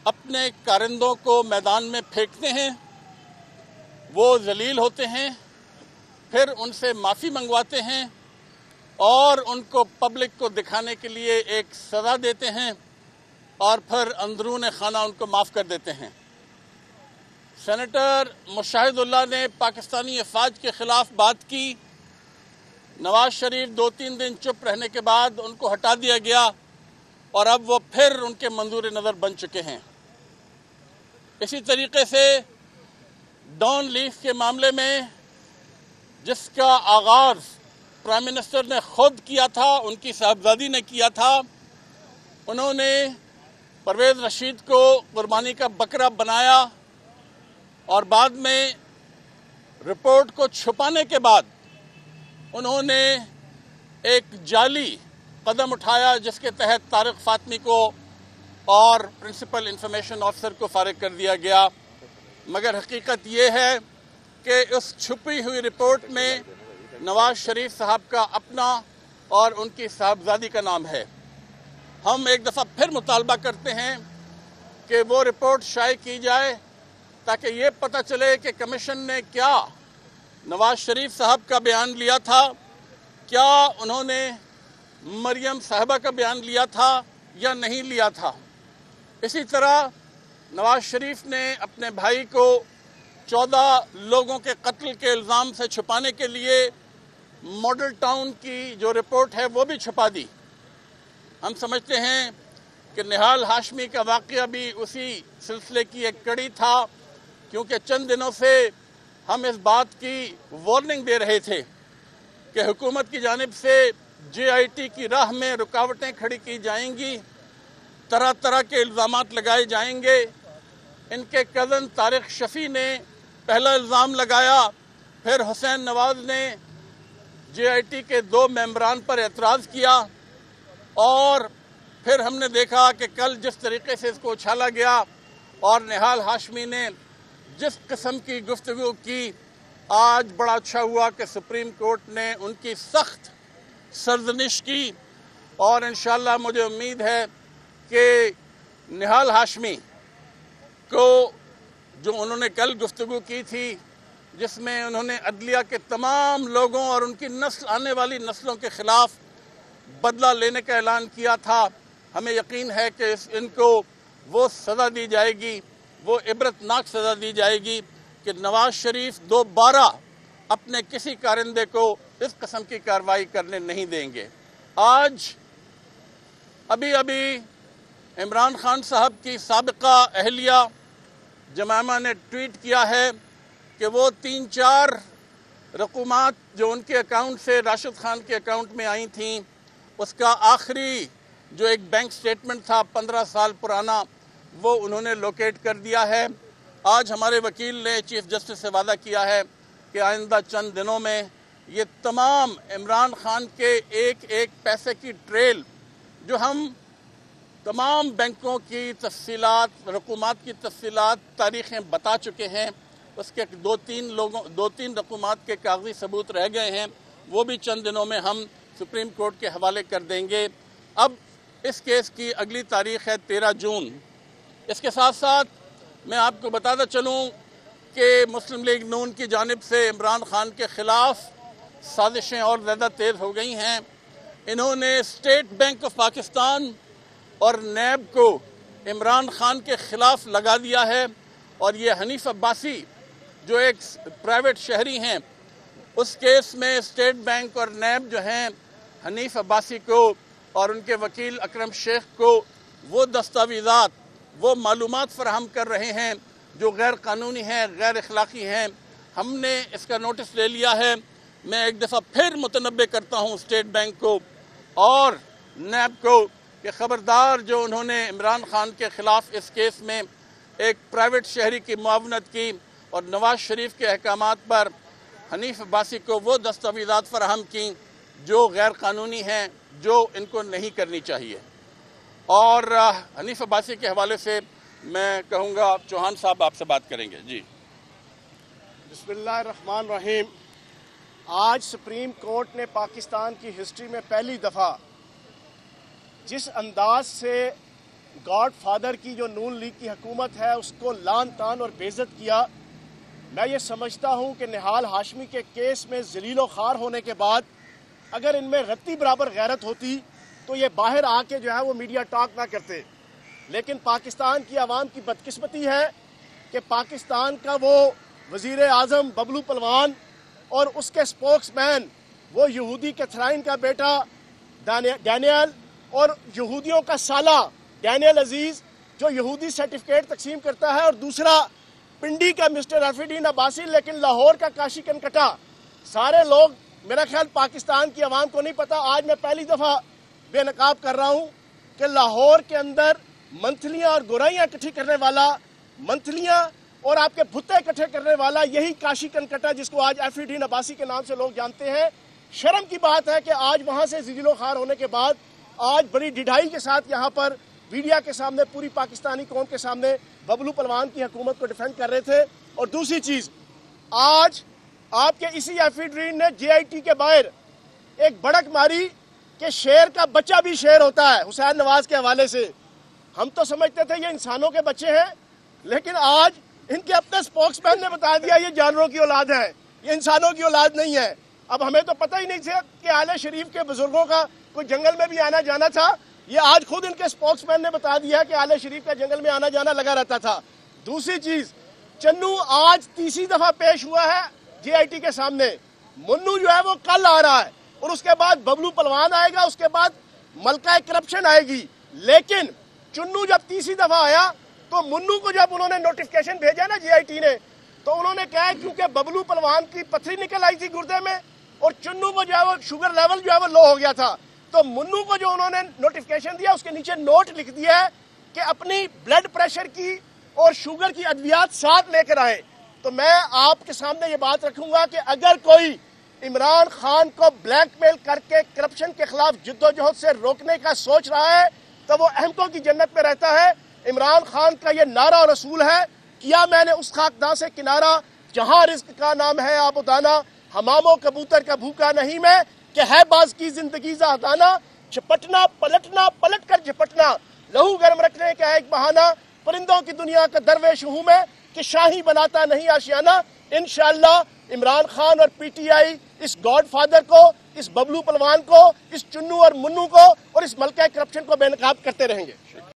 اپنے کارندوں کو میدان میں پھینکتے ہیں، وہ ذلیل ہوتے ہیں، پھر ان سے معافی منگواتے ہیں اور ان کو پبلک کو دکھانے کے لیے ایک سزا دیتے ہیں اور پھر اندرون خانہ ان کو معاف کر دیتے ہیں۔ سینیٹر مشاہد اللہ نے پاکستانی افواج کے خلاف بات کی، نواز شریف 2-3 دن چپ رہنے کے بعد ان کو ہٹا دیا گیا اور اب وہ پھر ان کے منظور نظر بن چکے ہیں۔ اسی طریقے سے ڈان لیف کے معاملے میں جس کا آغاز پرائم منسٹر نے خود کیا تھا، ان کی صاحبزادی نے کیا تھا، انہوں نے پرویز رشید کو قربانی کا بکرا بنایا اور بعد میں رپورٹ کو چھپانے کے بعد انہوں نے ایک جعلی قدم اٹھایا جس کے تحت طارق فاطمی کو اور پرنسپل انفارمیشن آفیسر کو فارغ کر دیا گیا، مگر حقیقت یہ ہے کہ اس چھپی ہوئی رپورٹ میں نواز شریف صاحب کا اپنا اور ان کی صاحبزادی کا نام ہے۔ ہم ایک دفعہ پھر مطالبہ کرتے ہیں کہ وہ رپورٹ شائع کی جائے تاکہ یہ پتہ چلے کہ کمیشن نے کیا نواز شریف صاحب کا بیان لیا تھا، کیا انہوں نے مریم صاحبہ کا بیان لیا تھا یا نہیں لیا تھا۔ اسی طرح نواز شریف نے اپنے بھائی کو 14 لوگوں کے قتل کے الزام سے چھپانے کے لیے ماڈل ٹاؤن کی جو رپورٹ ہے وہ بھی چھپا دی۔ ہم سمجھتے ہیں کہ نہال ہاشمی کا واقعہ بھی اسی سلسلے کی ایک کڑی تھا، کیونکہ چند دنوں سے ہم اس بات کی وارننگ دے رہے تھے کہ حکومت کی جانب سے جے آئی ٹی کی راہ میں رکاوٹیں کھڑی کی جائیں گی، طرح طرح کے الزامات لگائے جائیں گے۔ ان کے کزن طارق شفیع نے پہلا الزام لگایا، پھر حسین نواز نے جے آئی ٹی کے 2 ممبران پر اعتراض کیا اور پھر ہم نے دیکھا کہ کل جس طریقے سے اس کو اچھالا گیا اور نہال ہاشمی نے جس قسم کی گفتگو کی، آج بڑا اچھا ہوا کہ سپریم کورٹ نے ان کی سخت سرزنش کی اور انشاءاللہ مجھے امید ہے کہ نہال ہاشمی کو جو انہوں نے کل گفتگو کی تھی جس میں انہوں نے عدلیہ کے تمام لوگوں اور ان کی نسل آنے والی نسلوں کے خلاف بدلہ لینے کا اعلان کیا تھا، ہمیں یقین ہے کہ ان کو وہ سزا دی جائے گی، وہ عبرتناک سزا دی جائے گی کہ نواز شریف دوبارہ اپنے کسی کارندے کو اس قسم کی کارروائی کرنے نہیں دیں گے۔ آج ابھی عمران خان صاحب کی سابقہ اہلیہ جمائمہ نے ٹویٹ کیا ہے کہ وہ 3-4 رقومات جو ان کے اکاؤنٹ سے راشد خان کے اکاؤنٹ میں آئی تھیں، اس کا آخری جو ایک بینک سٹیٹمنٹ تھا 15 سال پرانا، وہ انہوں نے لوکیٹ کر دیا ہے۔ آج ہمارے وکیل نے چیف جسٹس سے وعدہ کیا ہے کہ آئندہ چند دنوں میں یہ تمام عمران خان کے ایک پیسے کی ٹریل جو ہم تمام بینکوں کی تفصیلات، رقومات کی تفصیلات، تاریخیں بتا چکے ہیں، اس کے 2-3 رقومات کے کاغذی ثبوت رہ گئے ہیں، وہ بھی چند دنوں میں ہم سپریم کورٹ کے حوالے کر دیں گے۔ اب اس کیس کی اگلی تاریخ ہے 13 جون۔ اس کے ساتھ ساتھ میں آپ کو بتاتا چلوں کہ مسلم لیگ نون کی جانب سے عمران خان کے خلاف سازشیں اور زیادہ تیز ہو گئی ہیں۔ انہوں نے اسٹیٹ بینک آف پاکستان اور نیب کو عمران خان کے خلاف لگا دیا ہے، اور یہ حنیف عباسی جو ایک پرائیویٹ شہری ہیں، اس کیس میں اسٹیٹ بینک اور نیب جو ہیں حنیف عباسی کو اور ان کے وکیل اکرم شیخ کو وہ دستاویزات، وہ معلومات فراہم کر رہے ہیں جو غیر قانونی ہیں، غیر اخلاقی ہیں۔ ہم نے اس کا نوٹس لے لیا ہے۔ میں ایک دفعہ پھر متنبہ کرتا ہوں اسٹیٹ بینک کو اور نیب کو کہ خبردار جو انہوں نے عمران خان کے خلاف اس کیس میں ایک پرائیویٹ شہری کی معاونت کی اور نواز شریف کے احکامات پر حنیف عباسی کو وہ دستاویزات فراہم کی جو غیر قانونی ہیں، جو ان کو نہیں کرنی چاہیے۔ اور حنیف عباسی کے حوالے سے میں کہوں گا چوہان صاحب آپ سے بات کریں گے۔ جی بسم اللہ الرحمن الرحیم۔ آج سپریم کورٹ نے پاکستان کی ہسٹری میں پہلی دفعہ جس انداز سے گاڈ فادر کی جو نون لیگ کی حکومت ہے اس کو لان تان اور بے عزت کیا. میں یہ سمجھتا ہوں کہ نہال ہاشمی کے کیس میں ذلیل و خوار ہونے کے بعد اگر ان میں رتی برابر غیرت ہوتی تو یہ باہر آ کے جو ہے وہ میڈیا ٹاک نہ کرتے. لیکن پاکستان کی عوام کی بدقسمتی ہے کہ پاکستان کا وہ وزیر اعظم ببلو پلوان اور اس کے سپوکس مین وہ یہودی کیتھرائن کا بیٹا ڈینیل اور یہودیوں کا سالہ ڈینیل عزیز جو یہودی سرٹیفکیٹ تقسیم کرتا ہے، اور دوسرا پنڈی کا مسٹر ارفیڈین عباسی لیکن لاہور کا کاشی کنکٹا. سارے لوگ میرا خیال پاکستان کی عوام کو نہیں پتا. آج میں پہلی دفعہ بے نقاب کر رہا ہوں کہ لاہور کے اندر منتھلیاں اور گورائیاں اکٹھی کرنے والا، منتھلیاں اور آپ کے بھتے اکٹھے کرنے والا یہی کاشی کنکٹا جس کو آج ارفیڈین عباسی کے نام سے لوگ جانتے ہیں. شرم کی بات ہے کہ آج وہاں سے ذلیل و خوار ہونے کے بعد آج بڑی ڈھیڈائی کے ساتھ یہاں پر میڈیا کے سامنے پوری پاکستانی قوم کے سامنے ببلو پلوان کی حکومت کو ڈیفینڈ کر رہے تھے. اور دوسری چیز، آج آپ کے اسی ارفیڈین نے جے آئی ٹی کے باہر ایک بڑک ماری کہ شیر کا بچہ بھی شیر ہوتا ہے حسین نواز کے حوالے سے. ہم تو سمجھتے تھے یہ انسانوں کے بچے ہیں، لیکن آج ان کے اپنے سپوکس مین نے بتا دیا یہ جانوروں کی اولاد ہے، یہ انسانوں کی اولاد نہیں ہے. اب ہمیں تو پتہ ہی نہیں تھا کہ اعلی شریف کے بزرگوں کا کوئی جنگل میں بھی آنا جانا تھا. یہ آج خود ان کے سپوکس مین نے بتا دیا کہ اعلی شریف کا جنگل میں آنا جانا لگا رہتا تھا. دوسری چیز، چنو آج تیسری دفعہ پیش ہوا ہے جے آئی ٹی کے سامنے. منو جو ہے وہ کل آ رہا ہے اور اس کے بعد ببلو پلوان آئے گا، اس کے بعد ملکہ کرپشن آئے گی. لیکن چنو جب تیسری دفعہ آیا تو منو کو جب انہوں نے نوٹیفکیشن بھیجا نا جے آئی ٹی نے، تو انہوں نے کہا کیونکہ ببلو پلوان کی پتھری نکل آئی تھی گردے میں اور چنو کو جو ہے وہ شوگر لیول جو ہے وہ لو ہو گیا تھا، تو منو کو جو انہوں نے نوٹیفکیشن دیا اس کے نیچے نوٹ لکھ دیا ہے کہ اپنی بلڈ پریشر کی اور شوگر کی ادویات ساتھ لے کر آئے. تو میں آپ کے سامنے یہ بات رکھوں گا کہ اگر کوئی عمران خان کو بلیک میل کر کے کرپشن کے خلاف جدوجہد سے روکنے کا سوچ رہا ہے تو وہ احمقوں کی جنت میں رہتا ہے. عمران خان کا یہ نعرہ اور اصول ہے، کیا میں نے اس خاکداں سے کنارہ جہاں رزق کا نام ہے آب و دانا، حمام و کبوتر کا بھوکا نہیں میں کہ ہے باز کی زندگی زاہدانہ. جھپٹنا پلٹنا پلٹ کر جھپٹنا، لہو گرم رکھنے کا ایک بہانہ، پرندوں کی دنیا کا درویش ہوں میں کہ شاہی بناتا نہیں آشیانہ. انشاءاللہ عمران خان اور پی ٹی آئی اس گاڈ فادر کو، اس ببلو پلوان کو، اس چنو اور منو کو اور اس ملکہ کرپشن کو بے نقاب کرتے رہیں گے.